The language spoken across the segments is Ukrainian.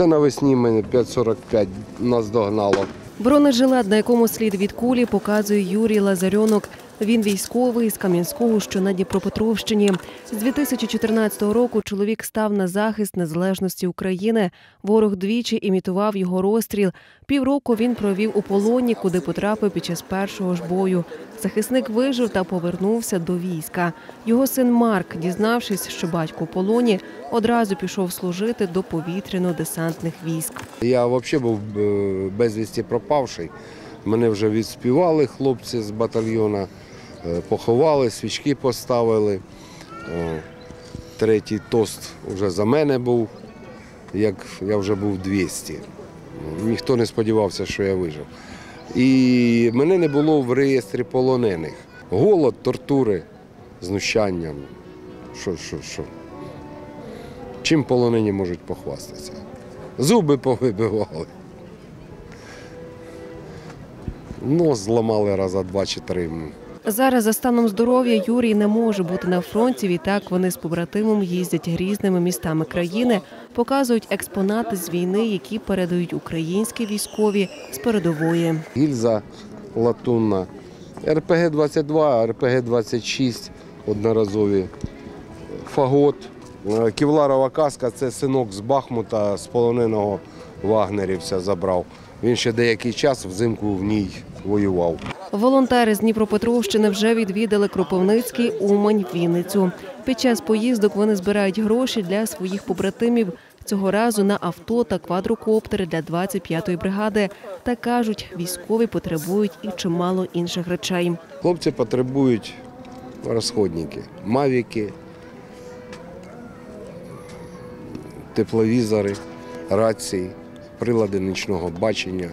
Це навесні мене 5,45 нас догнало. Бронежилет, на якому слід від кулі, показує Юрій Лазарьонок. Він військовий з Кам'янського, що на Дніпропетровщині. З 2014 року чоловік став на захист незалежності України. Ворог двічі імітував його розстріл. Півроку він провів у полоні, куди потрапив під час першого ж бою. Захисник вижив та повернувся до війська. Його син Марк, дізнавшись, що батько в полоні, одразу пішов служити до повітряно-десантних військ. Я взагалі був безвісті пропавший. Мене вже відспівали хлопці з батальйону, поховали, свічки поставили. Третій тост вже за мене був, як я вже був 200. Ніхто не сподівався, що я вижив. І мене не було в реєстрі полонених. Голод, тортури, знущання. Що? Чим полонені можуть похвастатися? Зуби повибивали. Нос зламали раза 2 чи 3. Зараз за станом здоров'я Юрій не може бути на фронті, відтак вони з побратимом їздять різними містами країни, показують експонати з війни, які передають українські військові з передової. Гільза латунна, РПГ-22, РПГ-26 одноразові, фагот, кевларова каска – це синок з Бахмута, з полоненого вагнерівця забрав. Він ще деякий час взимку в ній воював. Волонтери з Дніпропетровщини вже відвідали Кропивницький, Умань, Вінницю. Під час поїздок вони збирають гроші для своїх побратимів. Цього разу на авто та квадрокоптери для 25-ї бригади. Та кажуть, військові потребують і чимало інших речей. Хлопці потребують розходники, мавіки, тепловізори, рації, прилади нічного бачення.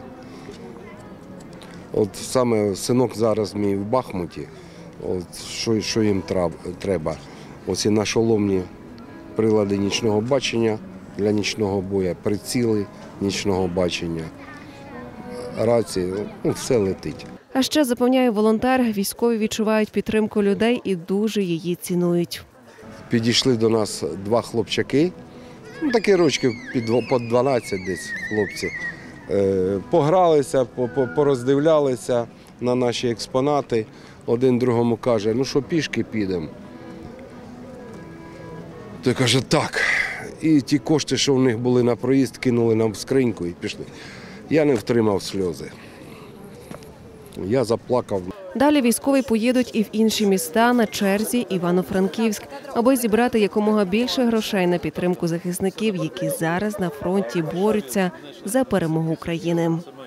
От саме синок зараз мій в Бахмуті, от що їм треба. Оці нашоломні прилади нічного бачення для нічного бою, приціли нічного бачення, рації, все летить. А ще, запевняє волонтер, військові відчувають підтримку людей і дуже її цінують. Підійшли до нас 2 хлопчаки, такі рочки по 12 десь хлопці. Погралися, пороздивлялися на наші експонати. Один другому каже, ну що, пішки підемо? Той каже, так. І ті кошти, що в них були на проїзд, кинули нам в скриньку і пішли. Я не втримав сльози. Я заплакав. Далі військові поїдуть і в інші міста, на черзі Івано-Франківськ, аби зібрати якомога більше грошей на підтримку захисників, які зараз на фронті борються за перемогу України.